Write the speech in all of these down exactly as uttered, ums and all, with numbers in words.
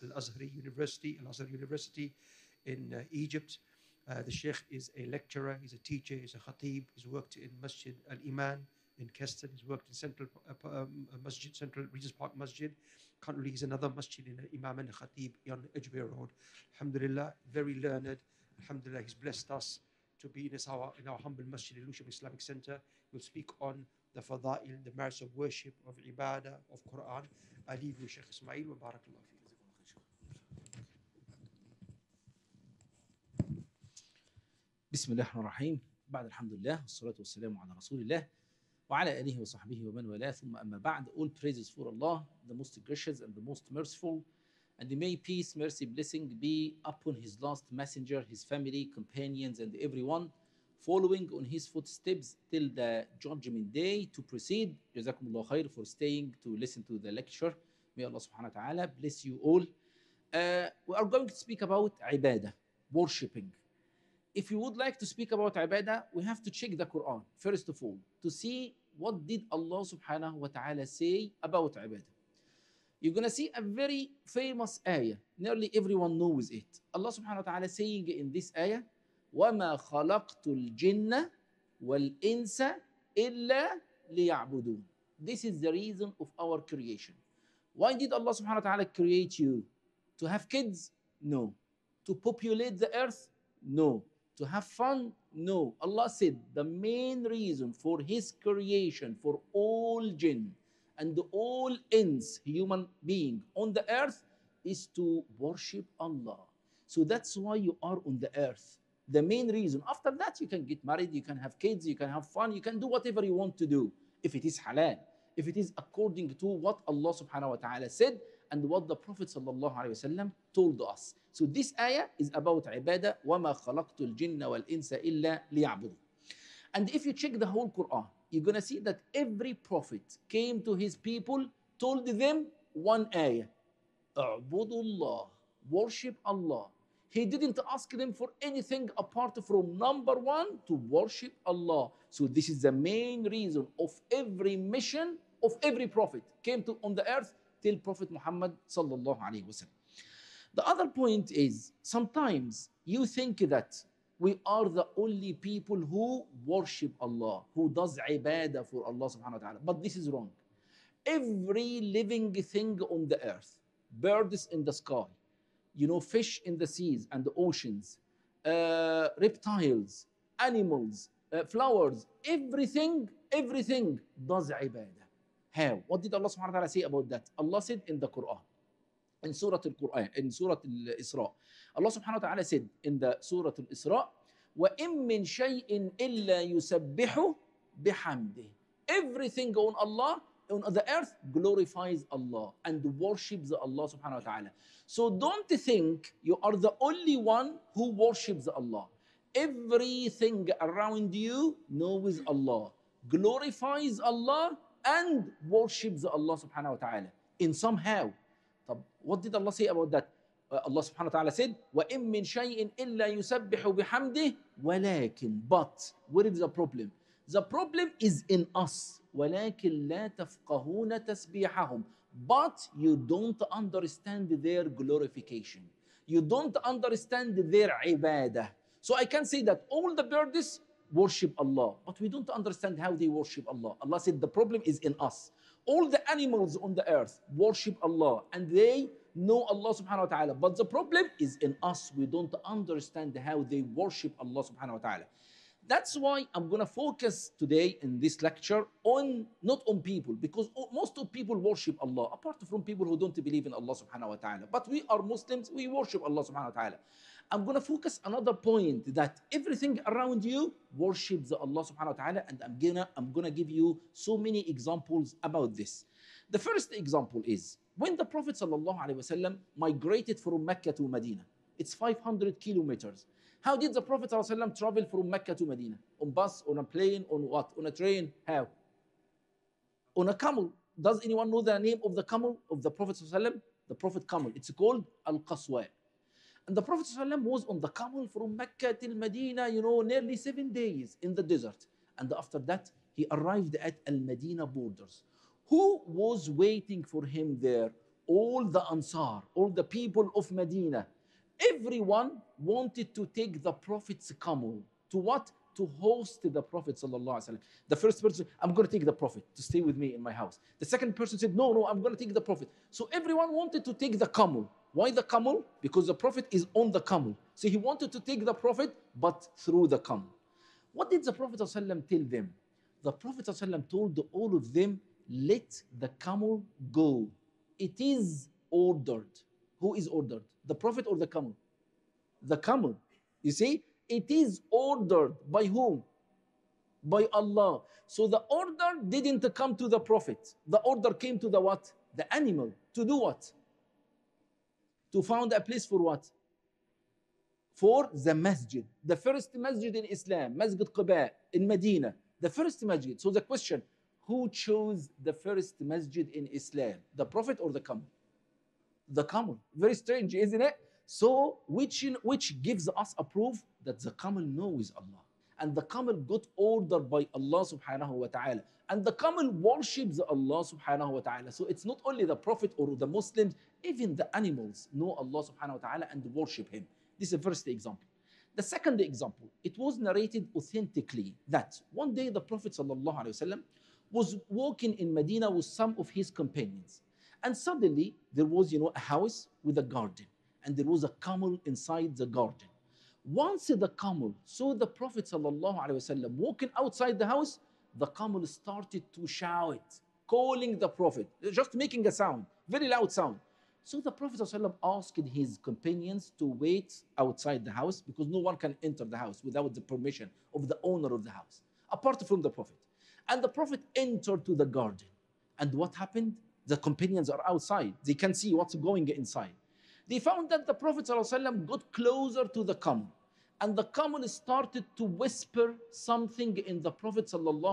Al-Azhari University, Al-Azhar University in uh, Egypt. Uh, the Sheikh is a lecturer, he's a teacher, he's a khatib. He's worked in Masjid Al-Iman in Keston. He's worked in Central uh, um, Masjid, Central Regent's Park Masjid. Currently, he's another masjid in Imam and Khatib on Edgware Road. Alhamdulillah, very learned. Alhamdulillah, he's blessed us to be in, this, our, in our humble masjid, Lusham Islamic Center. He'll speak on the fada'il, the merits of worship, of ibadah, of Quran. I leave you, Sheikh Ismail, wa barakallah fi. بسم الله الرحمن الرحيم. بعد الحمد لله والصلاة والسلام على رسول الله وعلى آله وصحبه ومن والاه ثم أما بعد. All praises for Allah, the most gracious and the most merciful, and may peace, mercy, blessing be upon his last messenger, his family, companions, and everyone following on his footsteps till the judgment day to proceed. Jazakumullah khair for staying to listen to the lecture. May Allah subhanahu wa ta'ala bless you all. Uh, we are going to speak about ibadah, worshipping. If you would like to speak about ibadah, we have to check the Quran, first of all, to see what did Allah subhanahu wa ta'ala say about ibadah. You're going to see a very famous ayah. Nearly everyone knows it. Allah subhanahu wa ta'ala saying in this ayah, وَمَا خَلَقْتُ الْجِنَّ وَالْإِنسَ إِلَّا لِيَعْبُدُونَ. This is the reason of our creation. Why did Allah subhanahu wa ta'ala create you? To have kids? No. To populate the earth? No. To have fun? No. Allah said the main reason for his creation for all jinn and all ins, human being on the earth, is to worship Allah. So that's why you are on the earth. The main reason. After that, you can get married, you can have kids, you can have fun, you can do whatever you want to do. If it is halal, if it is according to what Allah subhanahu wa ta'ala said and what the Prophet sallallahu alayhi wa sallam told us. So this ayah is about ibadah. وَمَا خَلَقْتُ الْجِنَّ وَالْإِنسَ إِلَّا لِيَعْبُدُونَ. And if you check the whole Quran, you're going to see that every prophet came to his people, told them one ayah. اعبدوا الله, worship Allah. He didn't ask them for anything apart from number one, to worship Allah. So this is the main reason of every mission of every prophet came to on the earth till Prophet Muhammad sallallahu alaihi wasallam. The other point is, sometimes you think that we are the only people who worship Allah, who does ibadah for Allah subhanahu wa ta'ala. But this is wrong. Every living thing on the earth, birds in the sky, you know, fish in the seas and the oceans, uh, reptiles, animals, uh, flowers, everything, everything does ibadah. How? What did Allah subhanahu wa ta'ala say about that? Allah said in the Quran, in Surah Al-Quran, in Surah Al-Isra. Allah subhanahu wa ta'ala said in the Surah Al-Isra, وَإِن مِّن شَيْءٍ إِلَّا يُسَبِّحُ بِحَمْدِهِ. Everything on Allah, on the earth, glorifies Allah and worships Allah subhanahu wa ta'ala. So don't think you are the only one who worships Allah. Everything around you knows Allah, glorifies Allah, and worships Allah subhanahu wa ta'ala in somehow. What did Allah say about that? Uh, Allah subhanahu wa ta'ala said, وَإِن مِّن شَيْءٍ إِلَّا يُسَبِّحُ بِحَمْدِهِ وَلَكِنْ. But where is the problem? The problem is in us. وَلَكِنْ لَا تَفْقَهُونَ تَسْبِيحَهُمْ. But you don't understand their glorification. You don't understand their ibadah. So I can say that all the birds worship Allah, but we don't understand how they worship Allah. Allah said the problem is in us. All the animals on the earth worship Allah and they know Allah subhanahu wa ta'ala. But the problem is in us. We don't understand how they worship Allah subhanahu wa ta'ala. That's why I'm going to focus today in this lecture on, not on people, because most of people worship Allah, apart from people who don't believe in Allah subhanahu wa ta'ala. But we are Muslims, we worship Allah subhanahu wa ta'ala. I'm going to focus another point, that everything around you worships Allah subhanahu wa ta'ala, and I'm gonna I'm gonna give you so many examples about this. The first example is when the Prophet sallallahu alaihi wasallam migrated from Mecca to Medina. It's five hundred kilometers. How did the Prophet sallallahu alaihi wasallam travel from Mecca to Medina? On bus, on a plane, on what? On a train? How? On a camel. Does anyone know the name of the camel of the Prophet sallallahu alaihi wasallam? The Prophet camel. It's called Al-Qaswa. And the Prophet ﷺ was on the camel from Mecca till Medina, you know, nearly seven days in the desert. And after that, he arrived at Al-Medina borders. Who was waiting for him there? all the Ansar, all the people of Medina, everyone wanted to take the Prophet's camel. To what? To host the Prophet sallallahu alaihi wasallam. The first person, I'm going to take the Prophet to stay with me in my house. The second person said, no, no, I'm going to take the Prophet. So everyone wanted to take the camel. Why the camel? Because the Prophet is on the camel. So he wanted to take the Prophet, but through the camel. What did the Prophet sallallahu alaihi wasallam tell them? The Prophet sallallahu alaihi wasallam told all of them, let the camel go. It is ordered. Who is ordered? The Prophet or the camel? The camel. You see? It is ordered by whom? By Allah. So the order didn't come to the Prophet. The order came to the what? The animal. To do what? To found a place for what? For the masjid. The first masjid in Islam, Masjid Quba in Medina. The first masjid. So the question, who chose the first masjid in Islam? The Prophet or the camel? The camel. Very strange, isn't it? So, which, which gives us a proof that the camel knows Allah. And the camel got ordered by Allah subhanahu wa ta'ala. And the camel worships Allah subhanahu wa ta'ala. So it's not only the Prophet or the Muslims, even the animals know Allah subhanahu wa ta'ala and worship Him. This is the first example. The second example, it was narrated authentically that one day the Prophet sallallahu alaihi wasallam was walking in Medina with some of his companions. And suddenly there was, you know, a house with a garden. And there was a camel inside the garden. Once the camel saw the Prophet sallallahu alaihi wasallam walking outside the house, the camel started to shout, calling the Prophet, just making a sound, very loud sound. So the Prophet sallallahu alaihi wasallam asked his companions to wait outside the house because no one can enter the house without the permission of the owner of the house, apart from the Prophet. And the Prophet entered to the garden. And what happened? The companions are outside. They can see what's going inside. They found that the Prophet ﷺ got closer to the camel. And the camel started to whisper something in the Prophet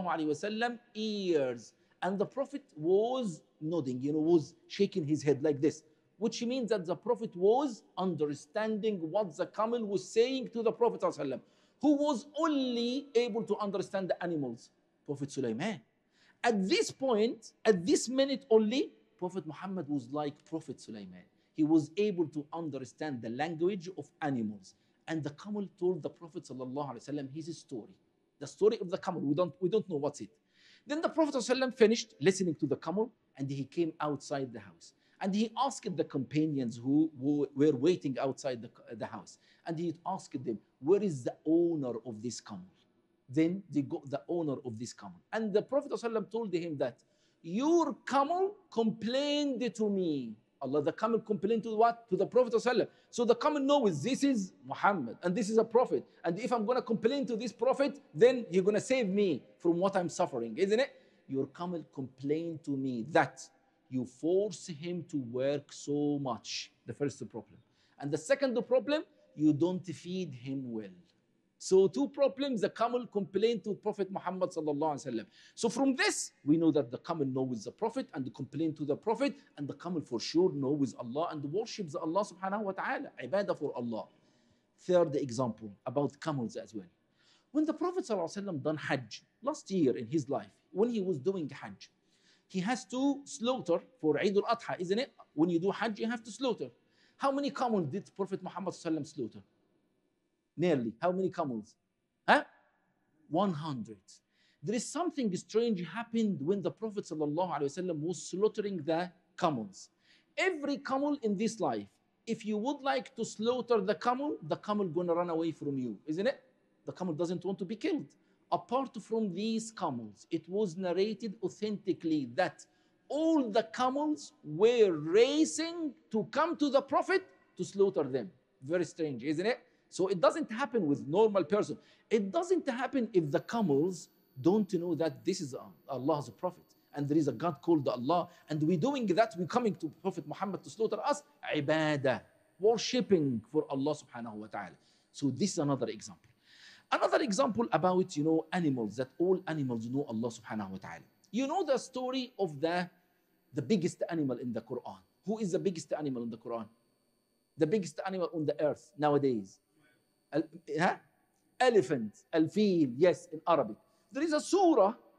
ﷺ ears. And the Prophet was nodding, you know, was shaking his head like this. Which means that the Prophet was understanding what the camel was saying to the Prophet ﷺ. Who was only able to understand the animals? Prophet Sulaiman. At this point, at this minute only, Prophet Muhammad was like Prophet Sulaiman. He was able to understand the language of animals. And the camel told the Prophet ﷺ his story. The story of the camel. We don't, we don't know what's it. Then the Prophet ﷺ finished listening to the camel and he came outside the house. And he asked the companions who, who were waiting outside the, the house. And he asked them, where is the owner of this camel? Then they got the owner of this camel. And the Prophet ﷺ told him that, your camel complained to me. Allah, the camel complained to what? To the Prophet ﷺ. So the camel knows this is Muhammad and this is a prophet. And if I'm going to complain to this prophet, then you're going to save me from what I'm suffering, isn't it? Your camel complained to me that you force him to work so much. The first problem. And the second problem, you don't feed him well. So two problems, the camel complained to Prophet Muhammad sallallahu alaihi wasallam. So from this, we know that the camel knows the Prophet and complained to the Prophet, and the camel for sure knows Allah and worships Allah subhanahu wa ta'ala, ibadah for Allah. Third example about camels as well. When the Prophet sallallahu alaihi wasallam done Hajj last year in his life, when he was doing Hajj, he has to slaughter for Eid al-Adha, isn't it? When you do Hajj, you have to slaughter. How many camels did Prophet Muhammad sallallahu alaihi wasallam slaughter? Nearly. How many camels? Huh? one hundred. There is something strange happened when the Prophet ﷺ was slaughtering the camels. Every camel in this life, if you would like to slaughter the camel, the camel gonna run away from you, isn't it? The camel doesn't want to be killed. Apart from these camels, it was narrated authentically that all the camels were racing to come to the Prophet to slaughter them. Very strange, isn't it? So it doesn't happen with normal person. It doesn't happen if the camels don't know that this is Allah's prophet and there is a God called Allah, and we're doing that, we're coming to Prophet Muhammad to slaughter us, ibadah, worshipping for Allah subhanahu wa ta'ala. So this is another example. Another example about, you know, animals, that all animals know Allah subhanahu wa ta'ala. You know the story of the, the biggest animal in the Quran. Who is the biggest animal in the Quran? The biggest animal on the earth nowadays. Huh? Elephant, al-fil, yes, in Arabic. There is a surah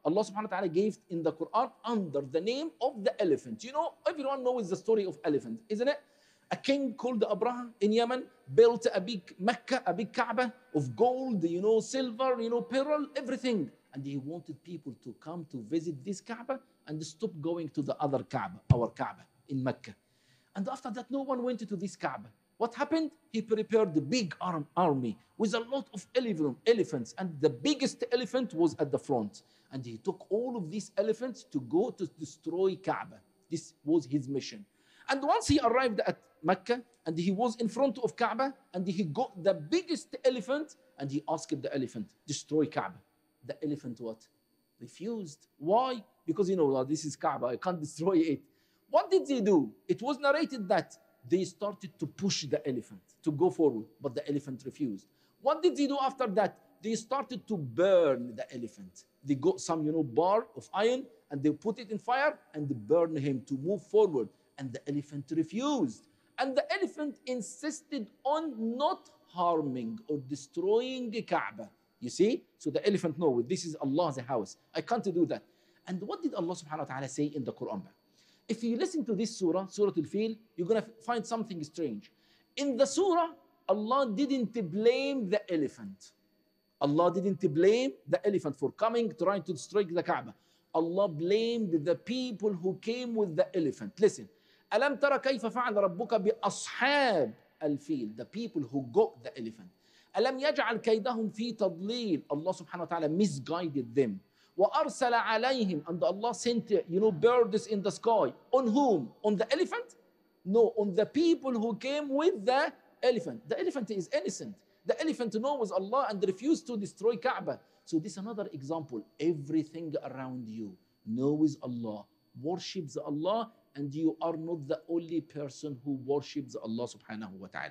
Allah subhanahu wa ta'ala gave in the Quran under the name of the elephant. You know, everyone knows the story of elephant, isn't it? A king called Abraham in Yemen built a big Mecca, a big Kaaba of gold, you know, silver, you know, pearl, everything. And he wanted people to come to visit this Kaaba and stop going to the other Kaaba, our Kaaba in Mecca. And after that, no one went to this Kaaba. What happened? He prepared the big arm, army with a lot of elephants, and the biggest elephant was at the front. And he took all of these elephants to go to destroy Kaaba. This was his mission. And once he arrived at Mecca, and he was in front of Kaaba, and he got the biggest elephant, and he asked the elephant, destroy Kaaba. The elephant what? Refused. Why? Because, you know, well, this is Kaaba, I can't destroy it. What did they do? It was narrated that they started to push the elephant to go forward, but the elephant refused. What did they do after that? They started to burn the elephant. They got some, you know, bar of iron, and they put it in fire, and they burned him to move forward. And the elephant refused. And the elephant insisted on not harming or destroying Kaaba. You see? So the elephant knows this is Allah's house. I can't do that. And what did Allah subhanahu wa ta'ala say in the Quran? If you listen to this surah, Surah Al-Fil, you're going to find something strange. In the surah, Allah didn't blame the elephant. Allah didn't blame the elephant for coming, trying to destroy the Kaaba. Allah blamed the people who came with the elephant. Listen. أَلَمْ تَرَ كَيْفَ فَعَلَ رَبُّكَ بِأَصْحَابِ الْفِيلِ, the people who got the elephant. أَلَمْ يَجْعَلْ كَيْدَهُمْ فِي تَضْلِيلٍ, Allah subhanahu wa ta'ala misguided them. وَأَرْسَلَ عَلَيْهِمْ, and Allah sent, you know, birds in the sky. On whom? On the elephant? No, on the people who came with the elephant. The elephant is innocent. The elephant knows Allah and refused to destroy Kaaba. So this is another example. Everything around you knows Allah, worships Allah, and you are not the only person who worships Allah subhanahu wa ta'ala.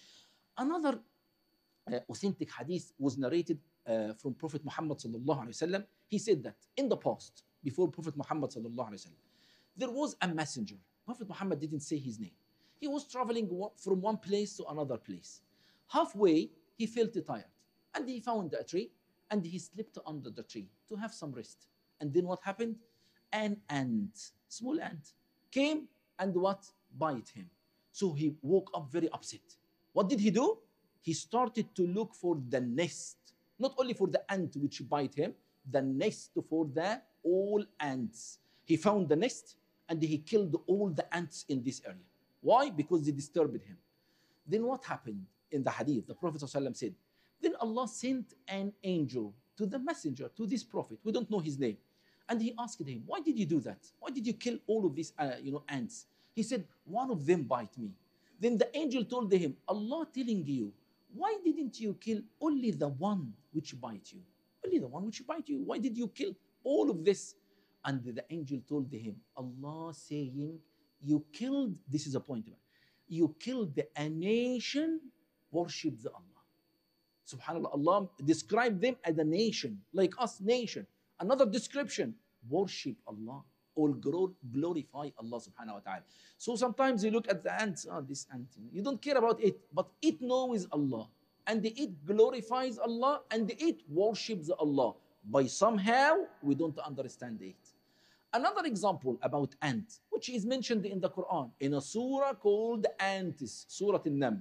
Another uh, authentic hadith was narrated uh, from Prophet Muhammad sallallahu alayhi wa sallam. He said that in the past, before Prophet Muhammad sallallahu alayhi wa sallam, there was a messenger. Prophet Muhammad didn't say his name. He was traveling from one place to another place. Halfway, he felt tired, and he found a tree, and he slept under the tree to have some rest. And then what happened? An ant, small ant, came and what? Bite him. So he woke up very upset. What did he do? He started to look for the nest, not only for the ant which bite him, the nest for the all ants. He found the nest and he killed all the ants in this area. Why? Because they disturbed him. Then what happened in the hadith? The Prophet ﷺ said, then Allah sent an angel to the messenger, to this prophet. We don't know his name. And he asked him, why did you do that? Why did you kill all of these uh, you know, ants? He said, one of them bite me. Then the angel told him, Allah telling you, why didn't you kill only the one which bite you? Only the one which bite you. Why did you kill all of this? And the angel told him, Allah saying, you killed, this is a point, you killed a nation worships Allah. Subhanallah, Allah described them as a nation, like us, nation. Another description, worship Allah or glorify Allah subhanahu wa ta'ala. So sometimes you look at the ants, oh, this ant, you don't care about it, but it knows Allah, and it glorifies Allah, and it worships Allah. By somehow, we don't understand it. Another example about ant, which is mentioned in the Quran, in a surah called Ants, Surah An-Naml.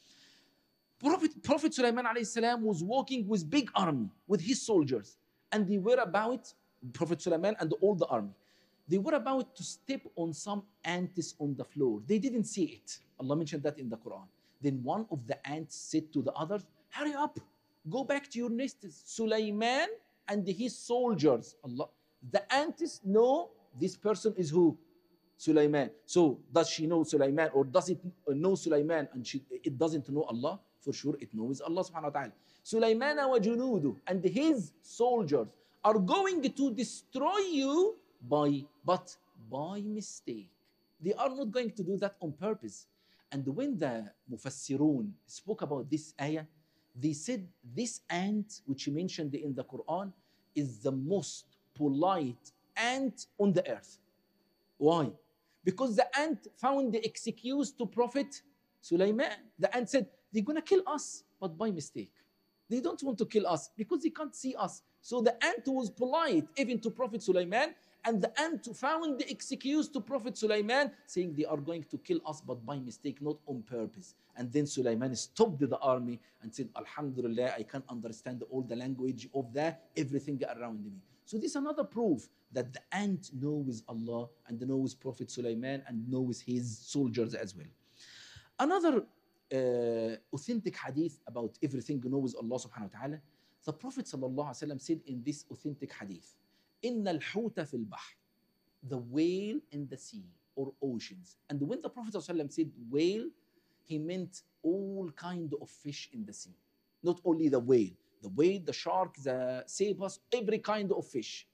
Prophet, Prophet Sulaiman alayhi salam was walking with big army, with his soldiers, and they were about, Prophet Sulaiman and all the army, they were about to step on some ants on the floor. They didn't see it. Allah mentioned that in the Quran. Then one of the ants said to the others, hurry up, go back to your nests. Sulaiman and his soldiers. Allah, the ants know this person is who? Sulaiman. So does she know Sulaiman, or does it know Sulaiman and she, it doesn't know Allah? For sure it knows Allah subhanahu wa ta'ala. Sulaiman wa junudu, and his soldiers are going to destroy you by, but by mistake. They are not going to do that on purpose. And when the Mufassirun spoke about this ayah, they said this ant, which mentioned in the Quran, is the most polite ant on the earth. Why? Because the ant found the excuse to Prophet Sulaiman. The ant said, they're going to kill us, but by mistake. They don't want to kill us because they can't see us. So the ant was polite even to Prophet Sulaiman, and the ant found the excuse to Prophet Sulaiman, saying they are going to kill us, but by mistake, not on purpose. And then Sulaiman stopped the army and said, Alhamdulillah, I can understand all the language of the everything around me. So this is another proof that the ant knows Allah and knows Prophet Sulaiman and knows his soldiers as well. Another uh, authentic hadith about everything knows Allah subhanahu wa ta'ala, the Prophet sallallahu alaihi wasallam said in this authentic hadith, إِنَّ الْحُوتَ فِي الْبَحْرِ, the whale in the sea or oceans. And when the Prophet sallallahu alaihi wasallam said whale, he meant all kind of fish in the sea. Not only the whale, the whale, the shark, the sabers, every kind of fish.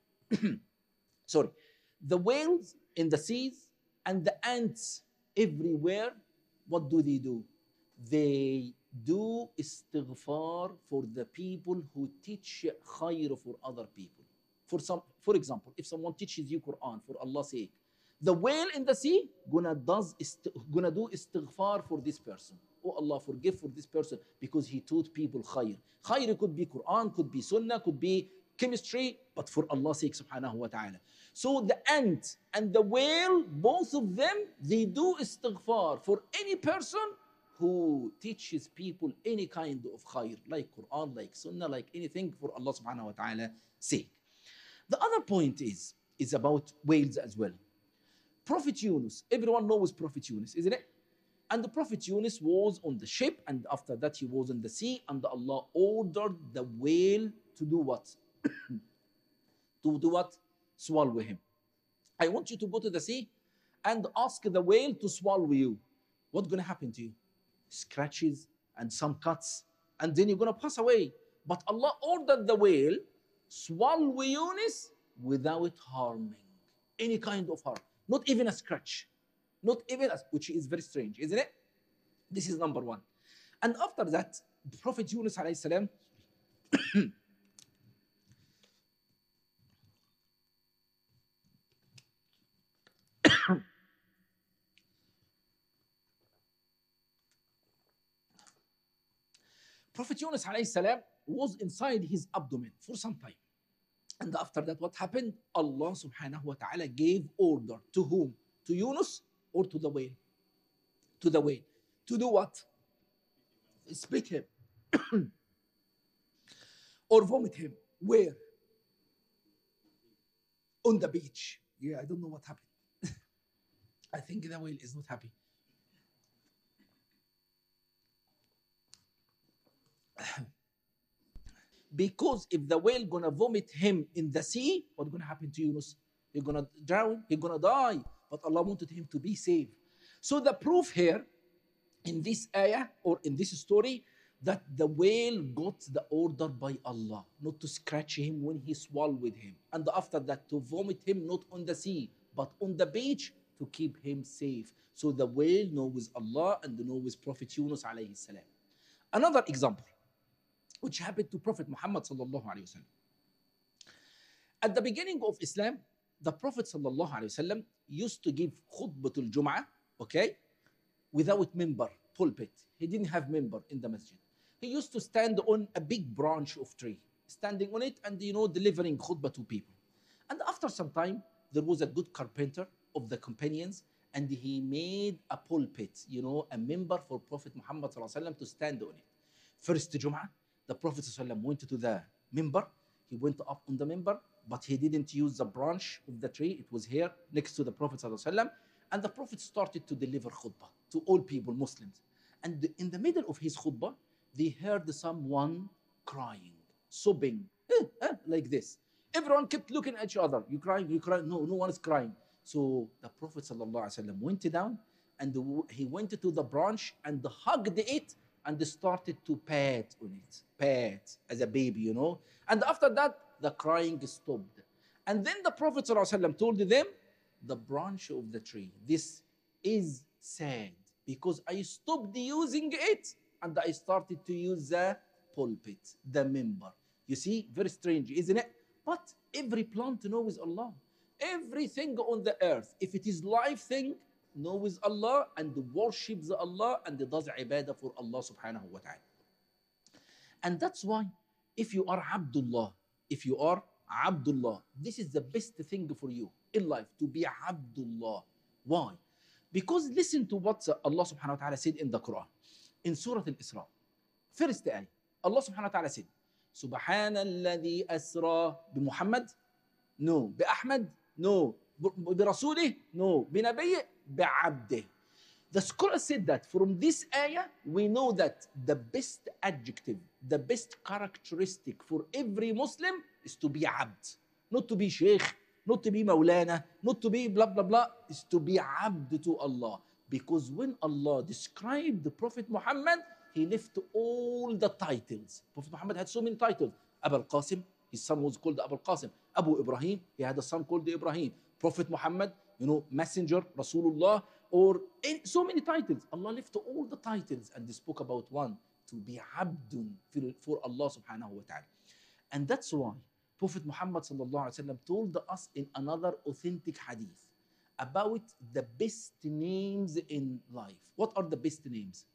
Sorry. The whales in the seas and the ants everywhere, what do they do? They do istighfar for the people who teach khair for other people. For some, for example, if someone teaches you Quran for Allah's sake, the whale in the sea gonna does gonna do istighfar for this person. Oh Allah, forgive for this person because he taught people khair. Khair could be Quran, could be Sunnah, could be chemistry, but for Allah's sake subhanahu wa ta'ala. So the ant and the whale, both of them, they do istighfar for any person who teaches people any kind of khair, like Quran, like Sunnah, like anything for Allah subhanahu wa ta'ala sake. The other point is, is about whales as well. Prophet Yunus, everyone knows Prophet Yunus, isn't it? And the Prophet Yunus was on the ship, and after that he was in the sea, and Allah ordered the whale to do what? to do what? Swallow him. I want you to go to the sea and ask the whale to swallow you. What's going to happen to you? Scratches and some cuts, and then you're going to pass away. But Allah ordered the whale swallow Yunus without harming any kind of harm. Not even a scratch. Not even a, which is very strange, isn't it? This is number one. And after that, the Prophet Yunus alayhi salam Prophet Yunus alayhi salam was inside his abdomen for some time. And after that, what happened? Allah subhanahu wa ta'ala gave order to whom? To Yunus or to the whale? To the whale. To do what? Spit him. Or vomit him. Where? On the beach. Yeah, I don't know what happened. I think the whale is not happy. Because if the whale gonna vomit him in the sea, what's gonna happen to Yunus? He's gonna drown, he's gonna die. But Allah wanted him to be saved. So the proof here in this ayah or in this story that the whale got the order by Allah not to scratch him when he swallowed him. And after that to vomit him not on the sea but on the beach to keep him safe. So the whale knows Allah and knows Prophet Yunus alayhi salam. Another example which happened to Prophet Muhammad sallallahu alayhi wasallam. At the beginning of Islam, the Prophet sallallahu alayhi wasallam used to give khutbatul Jum'ah, okay, without member, pulpit. He didn't have member in the masjid. He used to stand on a big branch of tree, standing on it and, you know, delivering khutbah to people. And after some time, there was a good carpenter of the companions, and he made a pulpit, you know, a member for Prophet Muhammad sallallahu alayhi wasallam to stand on it. First Jum'ah, the Prophet ﷺ went to the member. He went up on the member, but he didn't use the branch of the tree. It was here next to the Prophet ﷺ. And the Prophet started to deliver khutbah to all people, Muslims. And in the middle of his khutbah, they heard someone crying, sobbing, eh, eh, like this. Everyone kept looking at each other. You crying, you crying. No, no one is crying. So the Prophet ﷺ went down and he went to the branch and hugged it and they started to pat on it, pat as a baby, you know. And after that, the crying stopped. And then the Prophet ﷺ told them, the branch of the tree, this is sad because I stopped using it and I started to use the pulpit, the member. You see, very strange, isn't it? But every plant knows Allah. Everything on the earth, if it is life thing, knows Allah and worships Allah and does ibadah for Allah subhanahu wa ta'ala. And that's why if you are Abdullah if you are Abdullah. This is the best thing for you in life, to be Abdullah. Why? Because listen to what Allah subhanahu wa ta'ala said in the Quran. In Surah Al-Isra, first ayah, Allah subhanahu wa ta'ala said, سبحان الذي أسرى بمحمد, no. بأحمد, no. برسوله, no. بنبيه, بعبده. The scholar said that from this ayah, we know that the best adjective, the best characteristic for every Muslim is to be abd. Not to be sheikh, not to be maulana, not to be blah, blah, blah, is to be abd to Allah. Because when Allah described the Prophet Muhammad, he left all the titles. Prophet Muhammad had so many titles. Abu al-Qasim, his son was called Abu al-Qasim. Abu Ibrahim, he had a son called Ibrahim. Prophet Muhammad, you know, messenger, Rasulullah, or in, so many titles. Allah left all the titles and they spoke about one, to be abdun for Allah subhanahu wa ta'ala. And that's why Prophet Muhammad sallallahu alaihi wasallam told us in another authentic hadith about the best names in life. What are the best names?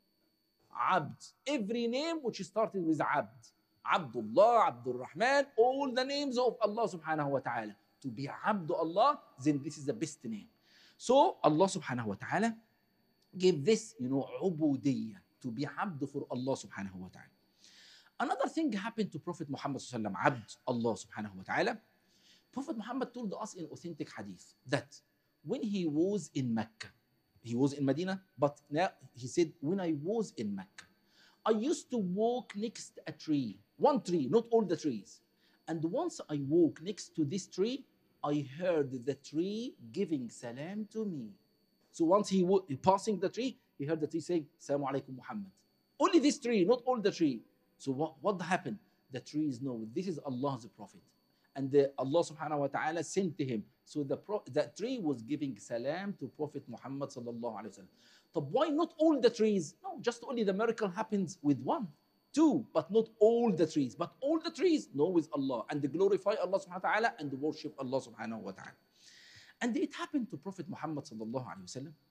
Abd. Every name which started with Abd. Abdullah, Abdul Rahman, all the names of Allah subhanahu wa ta'ala. To be Abd Allah, then this is the best name. So Allah subhanahu wa ta'ala gave this, you know, ubudiyyah, to be Abd for Allah subhanahu wa ta'ala. Another thing happened to Prophet Muhammad sallallahu alaihi wasallam, Abd Allah subhanahu wa ta'ala. Prophet Muhammad told us in authentic hadith that when he was in Mecca, he was in Medina, but now he said, when I was in Mecca, I used to walk next a tree, one tree, not all the trees. And once I walked next to this tree, I heard the tree giving salam to me. So once he was passing the tree, he heard the tree saying, Assalamu alaikum Muhammad. Only this tree, not all the tree. So what, what happened? The trees know this is Allah's prophet. And the, Allah subhanahu wa ta'ala sent to him. So the, pro, the tree was giving salam to Prophet Muhammad sallallahu alayhi wa sallam. But why not all the trees? No, just only the miracle happens with one. Two, but not all the trees. But all the trees know with Allah. And they glorify Allah subhanahu wa ta'ala and they worship Allah subhanahu wa ta'ala. And it happened to Prophet Muhammad sallallahu alayhi wa sallam.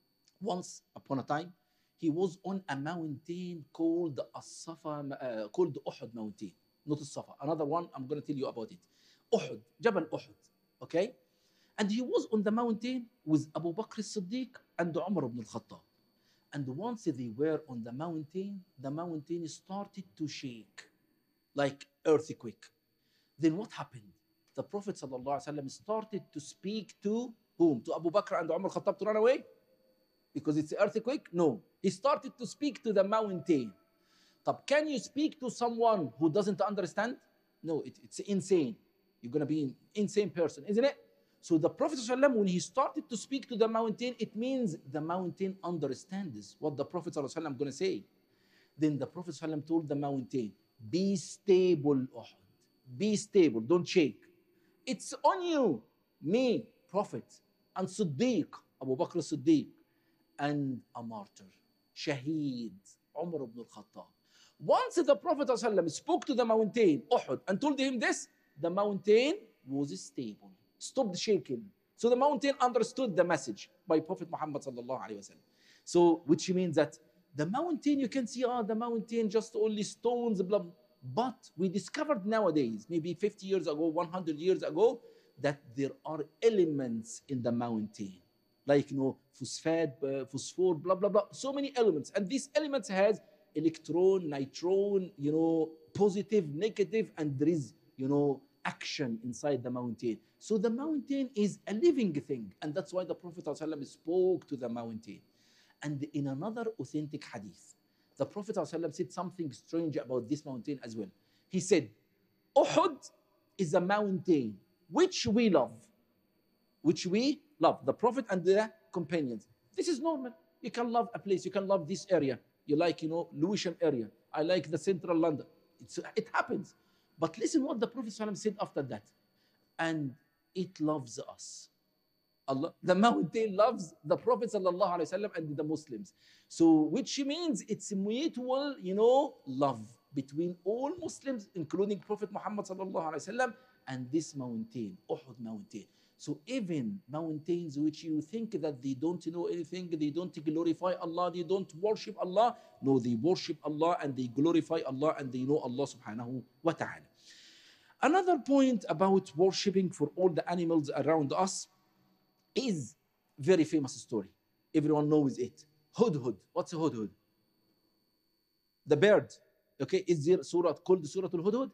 Once upon a time, he was on a mountain called As-Safa, uh, called Uhud mountain. Not As-Safa. Another one, I'm going to tell you about it. Uhud, Jabal Uhud. Okay? And he was on the mountain with Abu Bakr as-Siddiq and Umar ibn al-Khattab. And once they were on the mountain, the mountain started to shake like earthquake. Then what happened? The Prophet ﷺ started to speak to whom? To Abu Bakr and Umar al-Khattab to run away? Because it's an earthquake? No. He started to speak to the mountain. But can you speak to someone who doesn't understand? No, it, it's insane. You're going to be an insane person, isn't it? So the Prophet ﷺ, when he started to speak to the mountain, it means the mountain understands what the Prophet ﷺ is going to say. Then the Prophet ﷺ told the mountain, be stable, Uhud. Be stable, don't shake. It's on you, me, Prophet, and Siddiq, Abu Bakr as-Siddiq, and a martyr, Shaheed, Umar ibn al-Khattab. Once the Prophet ﷺ spoke to the mountain, Uhud, and told him this, the mountain was stable, stopped shaking. So the mountain understood the message by Prophet Muhammad sallallahu alaihi wasallam. So, which means that the mountain, you can see, oh, the mountain just only stones, blah, blah. But we discovered nowadays, maybe fifty years ago, one hundred years ago, that there are elements in the mountain. Like, you know, phosphate, uh, phosphor, blah, blah, blah. So many elements. And these elements has electron, nitron, you know, positive, negative, and there is, you know, action inside the mountain. So the mountain is a living thing. And that's why the Prophet ﷺ spoke to the mountain. And in another authentic hadith, the Prophet ﷺ said something strange about this mountain as well. He said, Uhud is a mountain which we love. Which we love. The Prophet and the companions. This is normal. You can love a place. You can love this area. You like, you know, Lewisham area. I like the central London. It's, it happens. But listen what the Prophet ﷺ said after that. And it loves us. Allah, the mountain loves the Prophet ﷺ and the Muslims. So, which means it's mutual, you know, love between all Muslims, including Prophet Muhammad ﷺ and this mountain, Uhud mountain. So even mountains which you think that they don't know anything, they don't glorify Allah, they don't worship Allah. No, they worship Allah and they glorify Allah and they know Allah subhanahu wa ta'ala. Another point about worshipping for all the animals around us is very famous story. Everyone knows it. Hudhud. What's a hudhud? The bird. Okay, is there a surah called Surah Al-Hudhud?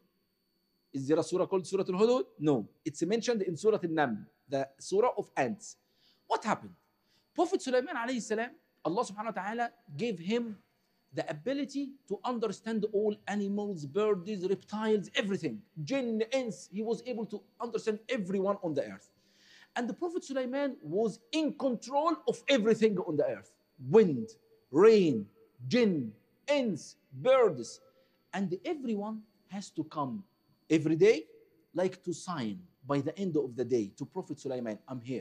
Is there a surah called Surah Al-Hudhud? No. It's mentioned in Surah Al-Naml, the surah of ants. What happened? Prophet Sulaiman alayhi salam, Allah subhanahu wa ta'ala gave him the ability to understand all animals, birds, reptiles, everything. Jinn, ins, he was able to understand everyone on the earth. And the Prophet Sulaiman was in control of everything on the earth. Wind, rain, jinn, ins, birds. And everyone has to come every day, like to sign by the end of the day to Prophet Sulaiman, I'm here.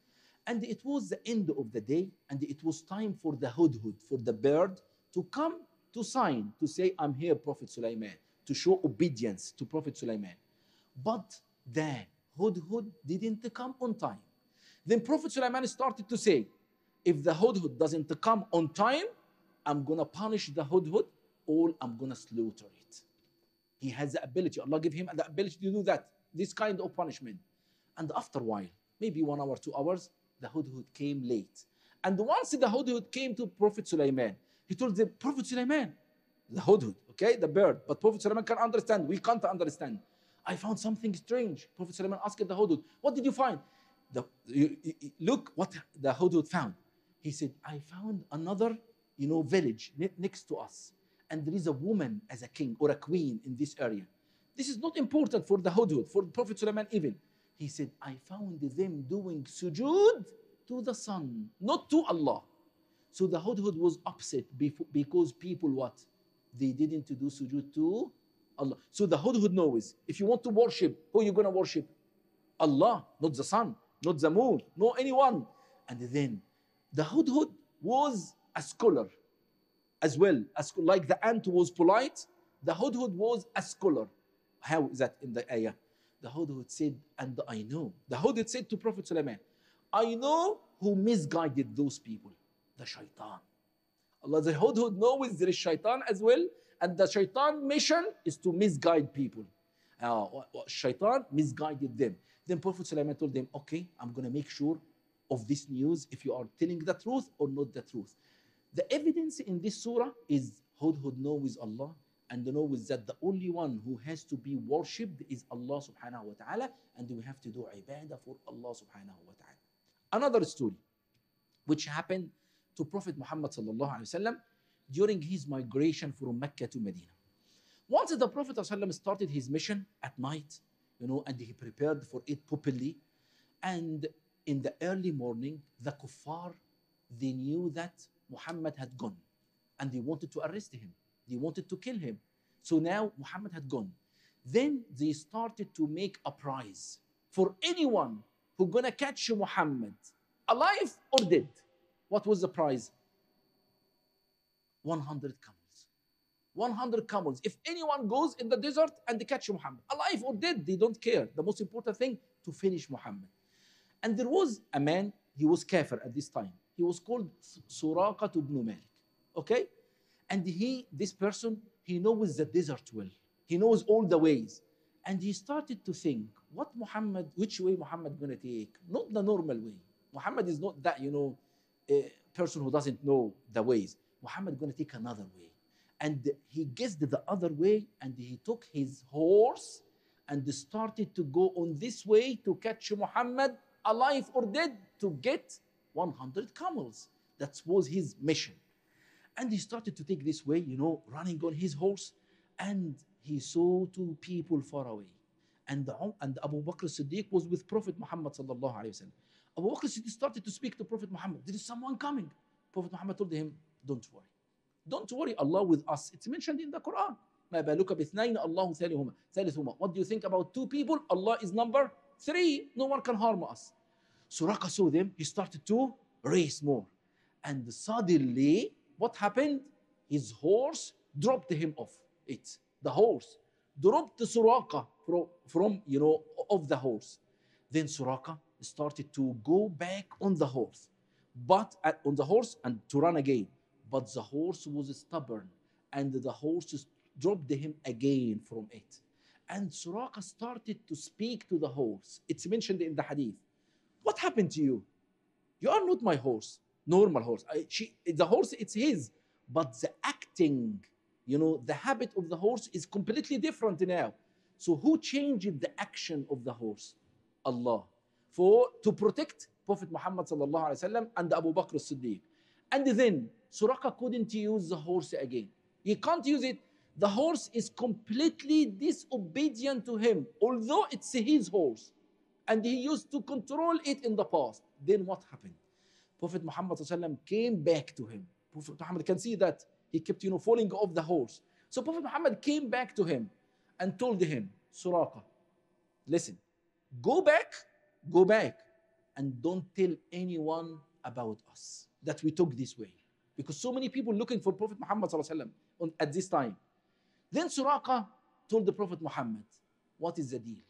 And it was the end of the day, and it was time for the hudhud, for the bird, to come to sign, to say, I'm here, Prophet Sulaiman, to show obedience to Prophet Sulaiman. But the hudhud didn't come on time. Then Prophet Sulaiman started to say, if the hudhud doesn't come on time, I'm going to punish the hudhud, or I'm going to slaughter it. He has the ability, Allah gave him the ability to do that, this kind of punishment. And after a while, maybe one hour, two hours, the hudhud came late. And once the hudhud came to Prophet Sulaiman, he told them, Prophet Sulaiman, the hudhud, okay, the bird, but Prophet Sulaiman can understand, we can't understand. I found something strange. Prophet Sulaiman asked the hudhud, what did you find? The, you, you, look what the hudhud found. He said, I found another, you know, village ne next to us. And there is a woman as a king or a queen in this area. This is not important for the hudhud, for Prophet Sulaiman even. He said, I found them doing sujood to the sun, not to Allah. So the hudhud was upset because people what? They didn't do sujood to Allah. So the hudhud knows, if you want to worship, who are you going to worship? Allah, not the sun, not the moon, no anyone. And then the hudhud was a scholar as well. As, like the ant was polite, the hudhud was a scholar. How is that in the ayah? The hudhud said, and I know. The hudhud said to Prophet Sulaiman, I know who misguided those people. The shaitan. Allah, the hudhud knows there is shaitan as well, and the shaitan mission is to misguide people. Uh, shaitan misguided them. Then Prophet Sulaiman told them, okay, I'm going to make sure of this news if you are telling the truth or not the truth. The evidence in this surah is hudhud knows Allah, and knows that the only one who has to be worshipped is Allah subhanahu wa ta'ala, and we have to do ibadah for Allah subhanahu wa ta'ala. Another story which happened to Prophet Muhammad sallallahu alaihi wasallam during his migration from Mecca to Medina. Once the Prophet ﷺ started his mission at night, you know, and he prepared for it properly, and in the early morning, the kuffar, they knew that Muhammad had gone, and they wanted to arrest him. They wanted to kill him. So now Muhammad had gone. Then they started to make a prize for anyone who gonna catch Muhammad, alive or dead. What was the prize? one hundred camels. one hundred camels. If anyone goes in the desert and they catch Muhammad, alive or dead, they don't care. The most important thing, to finish Muhammad. And there was a man, he was kafir at this time. He was called Suraqah ibn Malik. Okay? And he, this person, he knows the desert well. He knows all the ways. And he started to think, what Muhammad, which way Muhammad gonna take? Not the normal way. Muhammad is not that, you know, a person who doesn't know the ways. Muhammad gonna take another way. And he guessed the other way, and he took his horse and started to go on this way to catch Muhammad, alive or dead, to get one hundred camels. That was his mission. And he started to take this way, you know, running on his horse, and he saw two people far away. And, the, and Abu Bakr as-Siddiq was with Prophet Muhammad sallallahu alayhi wa sallam. Abu Bakr as-Siddiq started to speak to Prophet Muhammad. There is someone coming. Prophet Muhammad told him, don't worry. Don't worry, Allah with us. It's mentioned in the Quran. ما بالك باثنين الله ثالثهما ثالثهما. What do you think about two people? Allah is number three. No one can harm us. Suraqah saw them. He started to race more. And suddenly, what happened? His horse dropped him off it. The horse dropped the Suraqah from, from, you know, of the horse. Then Suraqah started to go back on the horse, but uh, on the horse and to run again. But the horse was stubborn, and the horse dropped him again from it. And Suraqa started to speak to the horse. It's mentioned in the hadith. What happened to you? You are not my horse, normal horse. I, she, the horse, it's his. But the acting, you know, the habit of the horse is completely different now. So who changed the action of the horse? Allah. For to protect Prophet Muhammad sallallahu alaihi wasallam and Abu Bakr as-Siddiq. And then Suraqa couldn't use the horse again. He can't use it. The horse is completely disobedient to him, although it's his horse. And he used to control it in the past. Then what happened? Prophet Muhammad sallallahu alaihi wasallam came back to him. Prophet Muhammad can see that he kept, you know, falling off the horse. So Prophet Muhammad came back to him and told him, Suraqa, listen, go back, go back, and don't tell anyone about us that we took this way. Because so many people looking for Prophet Muhammad sallallahu alaihi wasallam at this time. Then Suraqa told the Prophet Muhammad, what is the deal?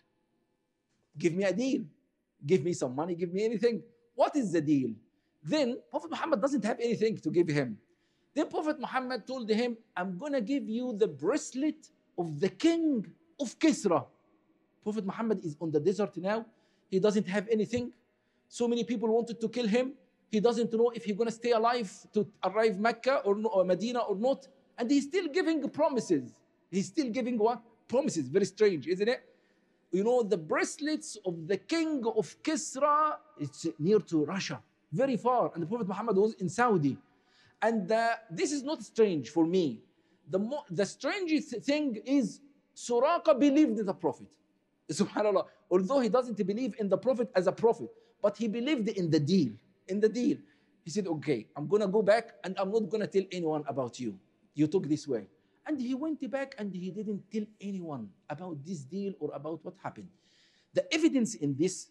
Give me a deal. Give me some money, give me anything. What is the deal? Then Prophet Muhammad doesn't have anything to give him. Then Prophet Muhammad told him, I'm going to give you the bracelet of the king of Kisra. Prophet Muhammad is on the desert now. He doesn't have anything. So many people wanted to kill him. He doesn't know if he's going to stay alive to arrive Mecca or, no, or Medina or not. And he's still giving promises. He's still giving what? Promises. Very strange, isn't it? You know, the bracelets of the king of Kisra, it's near to Russia, very far. And the Prophet Muhammad was in Saudi. And uh, this is not strange for me. The, mo the strangest thing is Suraqa believed in the Prophet. Subhanallah. Although he doesn't believe in the Prophet as a prophet, but he believed in the deal. In the deal. He said, okay, I'm going to go back and I'm not going to tell anyone about you. You took this way. And he went back and he didn't tell anyone about this deal or about what happened. The evidence in this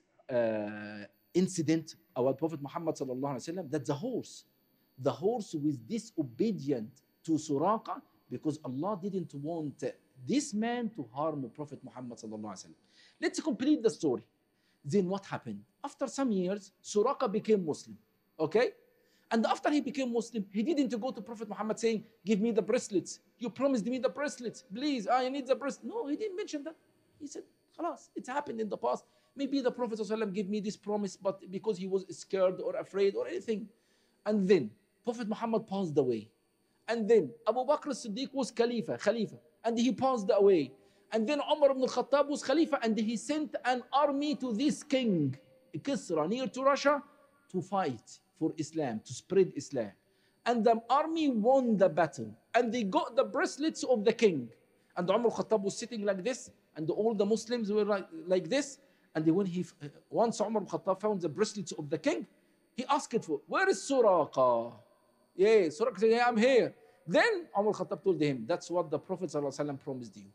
uh, incident, our Prophet Muhammad sallallahu alaihi wasallam, that the horse, the horse was disobedient to Suraqa because Allah didn't want this man to harm Prophet Muhammad sallallahu alaihi wasallam. Let's complete the story. Then what happened? After some years, Suraqa became Muslim. Okay? And after he became Muslim, he didn't go to Prophet Muhammad saying, give me the bracelets. You promised me the bracelets. Please, I need the bracelets. No, he didn't mention that. He said, khalas, it's happened in the past. Maybe the Prophet ﷺ gave me this promise, but because he was scared or afraid or anything. And then Prophet Muhammad passed away. And then Abu Bakr as-Siddiq was Khalifa, Khalifa, and he passed away. And then Umar ibn al-Khattab was Khalifa, and he sent an army to this king, Kisra, near to Russia, to fight for Islam, to spread Islam. And the army won the battle. And they got the bracelets of the king. And Umar al-Khattab was sitting like this, and all the Muslims were like, like this. And when he, once Umar al-Khattab found the bracelets of the king, he asked for, where is Suraqa? Yeah, Suraqa said, yeah, I'm here. Then Umar al-Khattab told him, that's what the Prophet ﷺ promised you.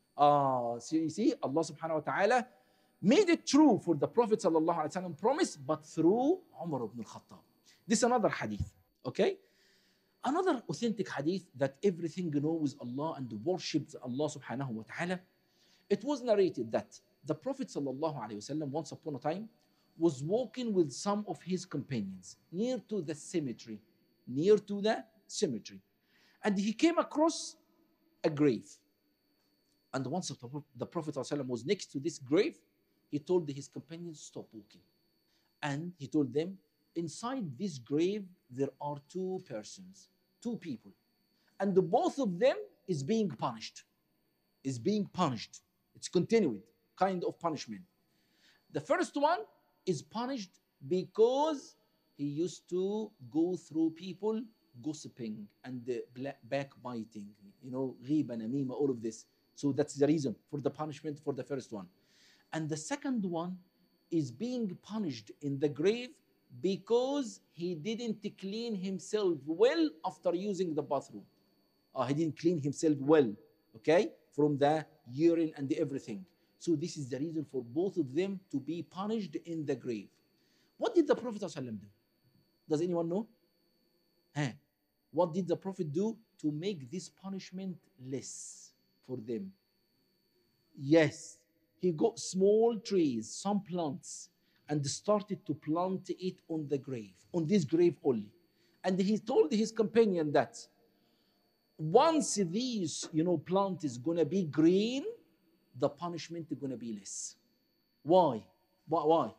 Ah, so you see, Allah subhanahu wa ta'ala made it true for the Prophet ﷺ promise, but through Umar ibn al-Khattab. This is another hadith, okay? Another authentic hadith that everything knows Allah and worships Allah subhanahu wa ta'ala. It was narrated that the Prophet ﷺ once upon a time was walking with some of his companions near to the cemetery, near to the cemetery. And he came across a grave. And once the Prophet ﷺ was next to this grave, he told his companions, stop walking. And he told them, inside this grave, there are two persons, two people. And the both of them is being punished. Is being punished. It's continued, kind of punishment. The first one is punished because he used to go through people gossiping and uh, backbiting, you know, ghiba, namima, all of this. So that's the reason for the punishment for the first one. And the second one is being punished in the grave because he didn't clean himself well after using the bathroom. Uh, he didn't clean himself well, okay, from the urine and the everything. So this is the reason for both of them to be punished in the grave. What did the Prophet ﷺ do? Does anyone know? Huh? What did the Prophet do to make this punishment less for them? Yes, he got small trees, some plants, and started to plant it on the grave, on this grave only. And he told his companion that once these, you know, plant is gonna be green, the punishment is going to be less. Why? Why?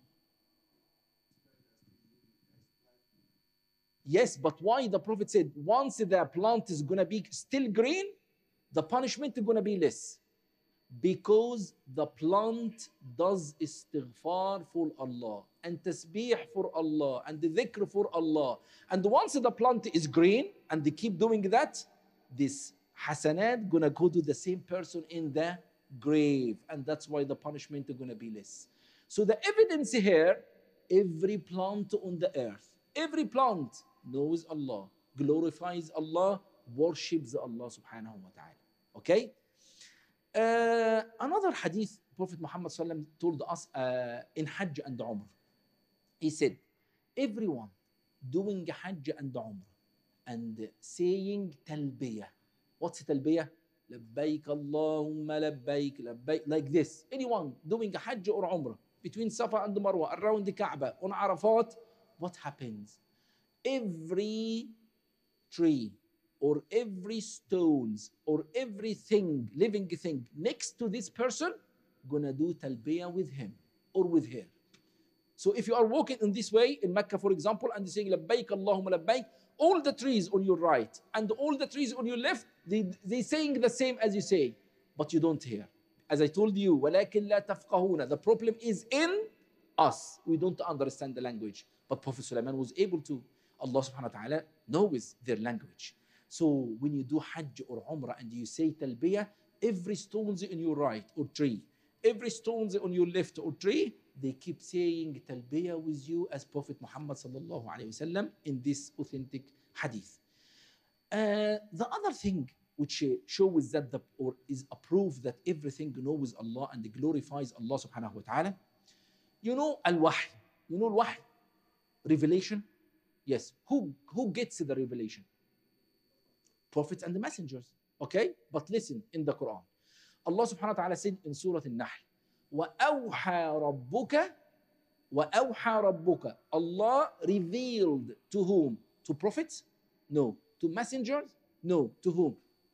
Yes, but why the Prophet said once the plant is going to be still green, the punishment is going to be less? Because the plant does istighfar for Allah and tasbih for Allah and the dhikr for Allah. And once the plant is green and they keep doing that, this hasanat gonna go to the same person in the grave. And that's why the punishment is gonna be less. So the evidence here, every plant on the earth, every plant knows Allah, glorifies Allah, worships Allah subhanahu wa ta'ala. Okay? Uh, another hadith, Prophet Muhammad sallallahu alaihi wasallam told us uh, in Hajj and Umrah. He said, everyone doing Hajj and Umrah and saying talbiyah. What's talbiyah? Labbaik Allahumma labbaik, labbaik, like this. Anyone doing Hajj or Umrah between Safa and Marwa, around the Kaaba, on Arafat, what happens? Every tree or every stones or everything, living thing next to this person, gonna do talbiyah with him or with her. So if you are walking in this way in Mecca, for example, and saying labbaik Allahumma labbaik, all the trees on your right and all the trees on your left, they they saying the same as you say, but you don't hear. As I told you, وَلَكِنْ لَا تَفْقَهُونَ. The problem is in us. We don't understand the language. But Prophet Sulaiman was able to. Allah subhanahu wa ta'ala knows their language. So when you do Hajj or Umrah and you say talbiyah, every stones in your right or tree, every stones on your left or tree, they keep saying talbiyah with you as Prophet Muhammad sallallahu alayhi wasallam in this authentic hadith. Uh, the other thing which shows that the, or is a proof that everything knows Allah and glorifies Allah subhanahu wa ta'ala, you know al-wahy, you know al-wahy, revelation. Yes, who who gets the revelation? Prophets and the messengers. Okay, but listen, in the Quran, Allah subhanahu wa ta'ala said in Surah An-Nahl, وَأَوْحَى رَبُّكَ وَأَوْحَى رَبُّكَ. Allah revealed to whom? To prophets? No. To messengers? No. To whom?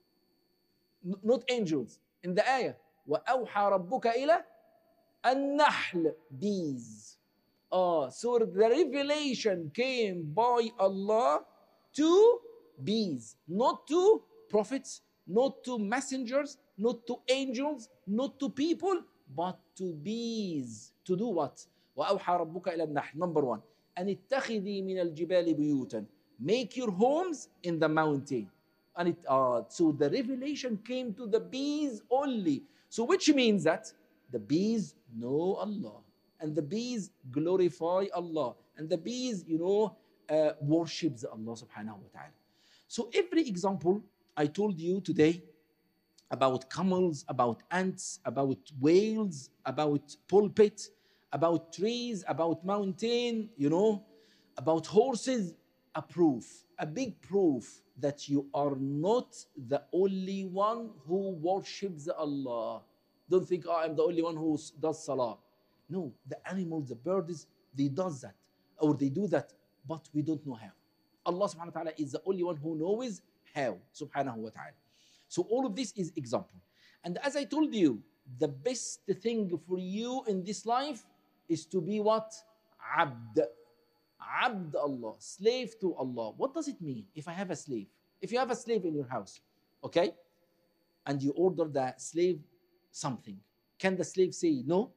N- not angels. In the ayah, وَأَوْحَى رَبُّكَ إِلَى النَّحْلِ, bees. Oh, so the revelation came by Allah to bees, not to prophets, not to messengers, not to angels, not to people, but to bees. To do what? وَأَوْحَى رَبُّكَ إِلَى النَّحْلِ. Number one, أَنِ اتَّخِذِي مِنَ الْجِبَالِ بُيُوتًا. Make your homes in the mountain. And it, uh, so the revelation came to the bees only. So which means that the bees know Allah. And the bees glorify Allah. And the bees, you know, uh, worships Allah subhanahu wa ta'ala. So every example I told you today about camels, about ants, about whales, about pulpit, about trees, about mountain, you know, about horses, a proof, a big proof that you are not the only one who worships Allah. Don't think, oh, I'm the only one who does salah. No, the animals, the birds, they does that, or they do that, but we don't know how. Allah subhanahu wa ta'ala is the only one who knows how, subhanahu wa ta'ala. So all of this is example. And as I told you, the best thing for you in this life is to be what? Abd. Abd Allah, slave to Allah. What does it mean if I have a slave? If you have a slave in your house, okay, and you order the slave something, can the slave say no?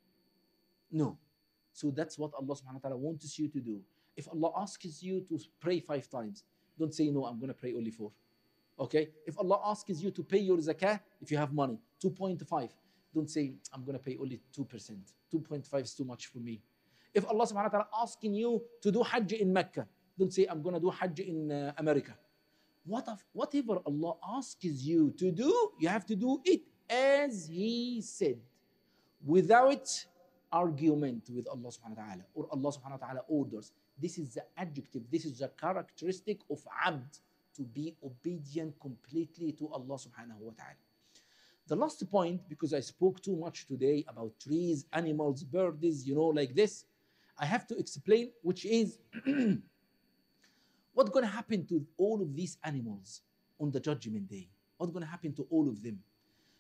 No. So that's what Allah subhanahu wa ta'ala wants you to do. If Allah asks you to pray five times, don't say no, I'm going to pray only four. Okay? If Allah asks you to pay your zakah, if you have money, two point five, don't say, I'm going to pay only two percent. two point five is too much for me. If Allah subhanahu wa ta'ala asking you to do Hajj in Mecca, don't say, I'm going to do Hajj in uh, America. What if, whatever Allah asks you to do, you have to do it as He said, without argument with Allah subhanahu wa ta'ala, or Allah subhanahu wa ta'ala orders. This is the adjective, this is the characteristic of abd, to be obedient completely to Allah subhanahu wa ta'ala. The last point, because I spoke too much today about trees, animals, birds, you know, like this, I have to explain, which is what's going to happen to all of these animals on the judgment day. What's going to happen to all of them?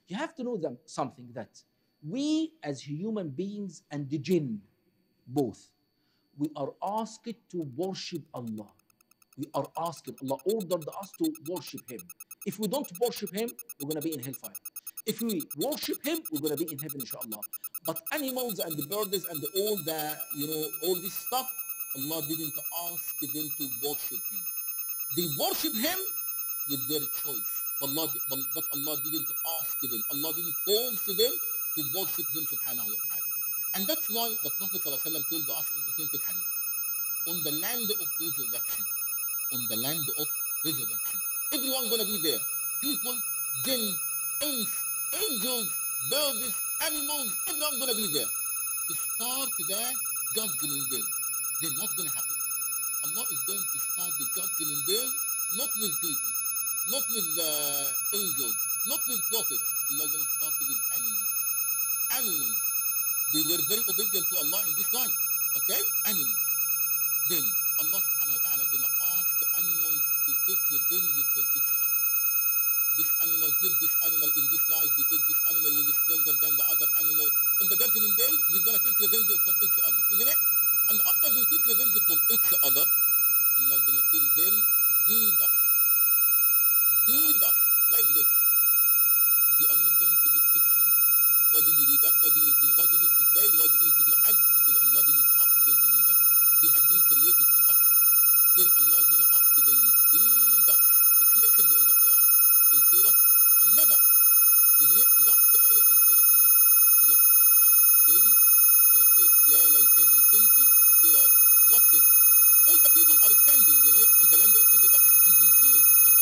You have to know them something that we as human beings and the jinn, both, we are asked to worship Allah. We are asked, Allah ordered us to worship Him. If we don't worship Him, we're going to be in hellfire. If we worship Him, we're going to be in heaven, inshallah. But animals and the birds and all the, you know, all this stuff, Allah didn't ask them to worship Him. They worship Him with their choice. But Allah, but Allah didn't ask them. Allah didn't force them to worship Him subhanahu wa ta'ala. And that's why the Prophet ﷺ told us in authentic hadith, on the land of resurrection, on the land of resurrection, everyone gonna be there. People, jinn, ants, angels, birds, animals, everyone gonna be there to start the judgment day. Then what's gonna happen? Allah is going to start the judgment day not with people, not with uh, angels, not with prophets. Allah is gonna start with animals. Animals. They were very obedient to Allah in this life. Okay? Animals. Then Allah subhanahu wa ta'ala is gonna ask the animals to take revenge from each other. This animal killed this animal in this life because this animal was stronger than the other animal. On the judgment day, we're gonna take revenge from each other, isn't it? And after they take revenge from each other, Allah is gonna tell them, beat us. Beat us like this. They are not going to be questioned. Why did you do that? Why didn't you, why didn't you pray? Why didn't you do Hajj? Because Allah didn't ask them to do that. They had been created for us. Then Allah is going to ask them, beat us. It's mentioned in the Quran. In Surah An-Naba. Isn't it? Last ayah in Surah An-Naba. Allah subhanahu wa ta'ala saying, يَا لَيْتَنِي كُنْتُ تُرَابًا. What's it? All the people are standing, you know, on the land of resurrection, and they saw what